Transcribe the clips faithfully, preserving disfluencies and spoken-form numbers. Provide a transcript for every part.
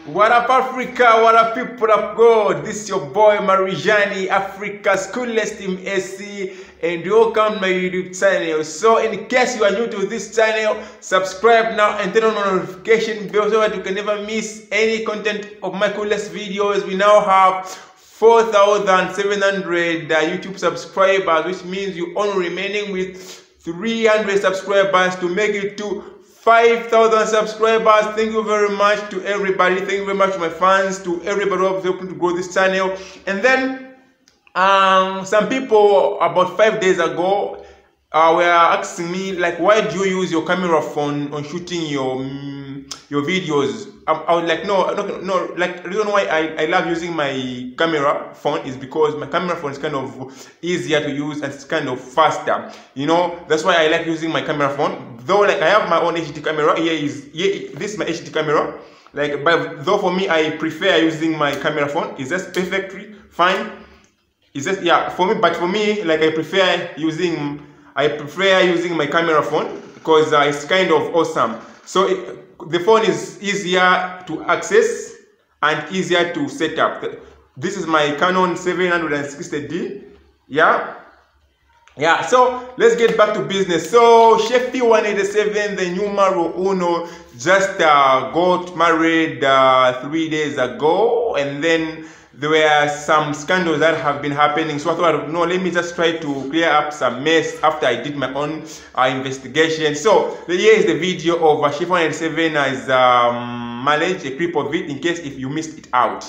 What up, Africa? What up, people of God? This is your boy Marijani, Africa's coolest M C, and welcome to my YouTube channel. So, in case you are new to this channel, subscribe now and turn on the notification bell so that you can never miss any content of my coolest videos. We now have four thousand seven hundred uh, YouTube subscribers, which means you only remaining with three hundred subscribers to make it to five thousand subscribers. Thank you very much to everybody. Thank you very much to my fans, to everybody who is helping to grow this channel. And then um some people about five days ago uh, were asking me, like, why do you use your camera phone on shooting your um, your videos? I, I was like, no, no, no. Like, the reason why I, I love using my camera phone is because my camera phone is kind of easier to use and it's kind of faster. You know, that's why I like using my camera phone. Though, like, I have my own H D camera. Here is here, this is my H D camera. Like, but though for me, I prefer using my camera phone. It's just perfectly fine. It's just, yeah, for me. But for me, like, I prefer using I prefer using my camera phone because uh, it's kind of awesome. So it, the phone is easier to access and easier to set up. This is my Canon seven sixty D. Yeah. Yeah, so let's get back to business. So Shefi one eighty-seven, the numero uno, just uh, got married uh, three days ago, and then there were some scandals that have been happening. So I thought, no, let me just try to clear up some mess after I did my own uh, investigation. So here is the video of uh, Shefi one eighty-seven's um, marriage, a clip of it, in case if you missed it out.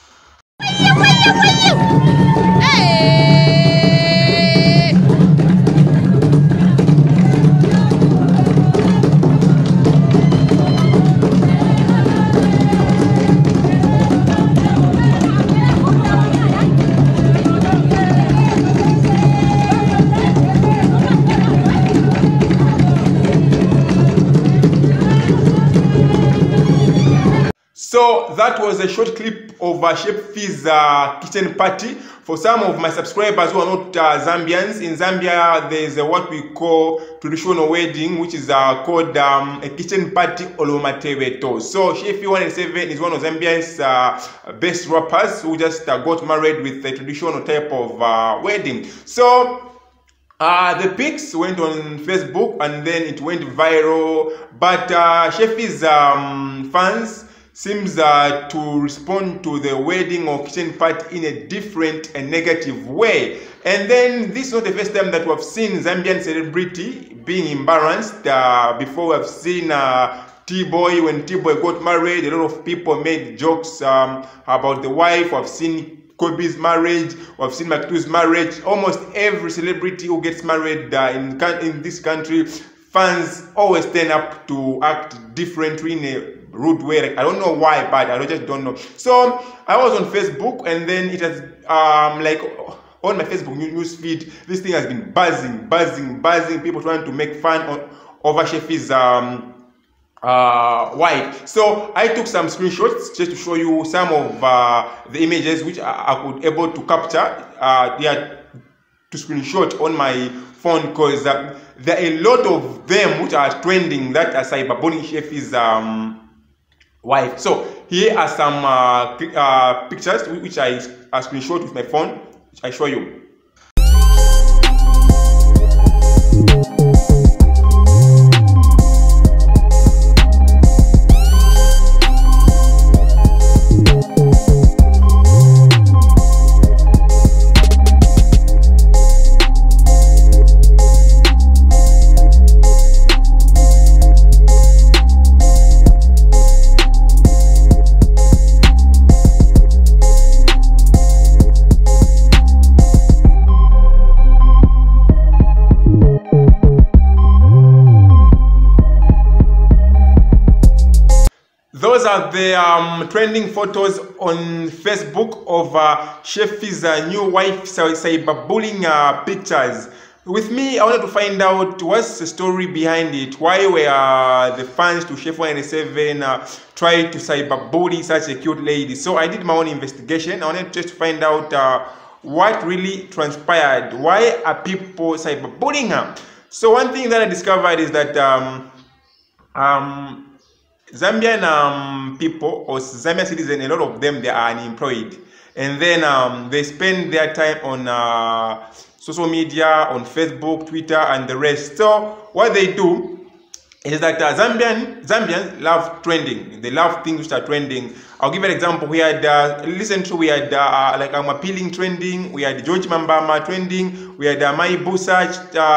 So that was a short clip of uh, Shefi's uh, kitchen party. For some of my subscribers who are not uh, Zambians, in Zambia there is uh, what we call traditional wedding, which is uh, called um, a kitchen party olomateweto. So Shefi one eighty-seven is one of Zambia's uh, best rappers who just uh, got married with a traditional type of uh, wedding. So Uh, the pics went on Facebook and then it went viral, but uh, Shefi's um, fans seems uh, to respond to the wedding or kitchen party in a different and negative way. And then this is not the first time that we've seen Zambian celebrity being embarrassed. Uh, before we've seen uh, T-Boy, when T-Boy got married, a lot of people made jokes um, about the wife. We've seen Kobe's marriage, we've seen Maktu's marriage. Almost every celebrity who gets married uh, in, in this country, fans always turn up to act differently in a rude way. Like, I don't know why, but I just don't know. So I was on Facebook, and then it has um like on my Facebook news feed, this thing has been buzzing, buzzing, buzzing. People trying to make fun on, over Shefi's um uh wife. So I took some screenshots just to show you some of uh, the images which I, I could able to capture. Uh, yeah, to screenshot on my phone, because uh, there are a lot of them which are trending that are cyberbullying Shefi's um wife. So here are some uh, uh, pictures which I uh, screenshot with my phone, which I show you. Those are the um, trending photos on Facebook of uh, Shefi's uh, new wife cyberbullying uh, pictures. With me, I wanted to find out what's the story behind it. Why were uh, the fans to Shefi one eighty-seven uh, try to cyberbully such a cute lady? So I did my own investigation. I wanted just to find out uh, what really transpired. Why are people cyberbullying her? So one thing that I discovered is that um, um, Zambian um, people or Zambian citizens, a lot of them, they are unemployed. And then um, they spend their time on uh, social media, on Facebook, Twitter, and the rest. So what they do is that uh, Zambian Zambians love trending. They love things which are trending. I'll give an example. We had uh, listen to we had uh, like I'm appealing trending. We had George Mambama trending. We had uh, Mai Busa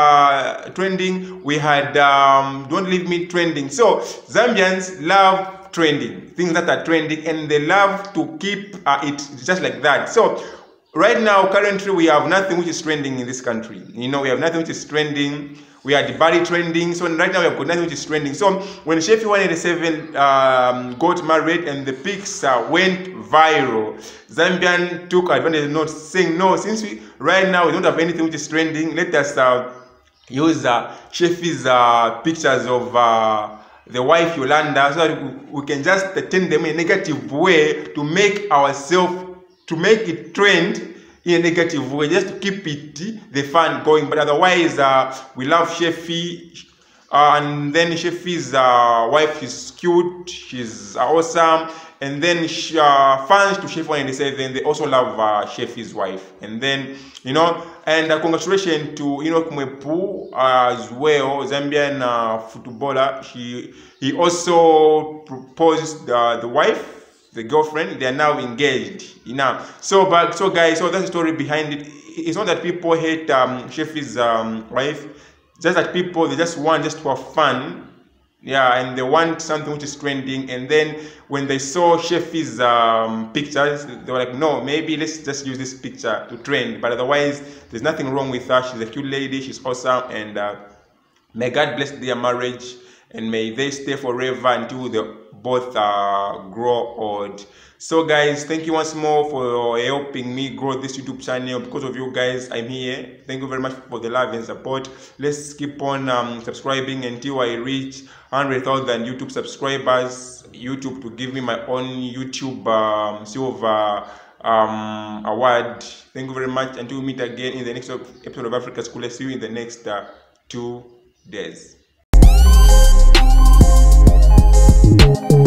uh, trending. We had um, Don't Leave Me trending. So Zambians love trending, things that are trending, and they love to keep uh, it just like that. So right now, currently, we have nothing which is trending in this country. You know, we have nothing which is trending. We had the Bali trending. So right now, we have got nothing which is trending. So when Shefi one eighty-seven um, got married and the pics uh, went viral, Zambian took advantage of not saying, no, since we right now we don't have anything which is trending, let us uh, use uh, Shefi's uh, pictures of uh, the wife Yolanda, so that we, we can just turn them in a negative way to make ourselves, to make it trend in a negative way, just to keep it the fun going. But otherwise, uh, we love Shefi, uh, and then Shefi's uh, wife is cute, she's awesome, and then she, uh, fans to Shefi one eighty-seven, they also love uh, Shefi's wife. And then, you know, and uh, congratulations to Enoch Mwepu uh, as well, Zambian uh, footballer. She, he also proposed uh, the wife, the girlfriend. They are now engaged. You know, so but so guys, so that's the story behind it. It's not that people hate um, Shefi's um, wife, just that people, they just want just to have fun. Yeah, and they want something which is trending. And then when they saw Shefi's um, pictures, they were like, no, maybe let's just use this picture to trend. But otherwise, there's nothing wrong with her. She's a cute lady. She's awesome. And uh, may God bless their marriage. And may they stay forever until they both uh, grow old. So guys, thank you once more for helping me grow this YouTube channel. Because of you guys, I'm here. Thank you very much for the love and support. Let's keep on um, subscribing until I reach one hundred thousand YouTube subscribers. YouTube to give me my own YouTube um, silver um, award. Thank you very much. Until we meet again in the next episode of Africa's Coolest. See you in the next uh, two days.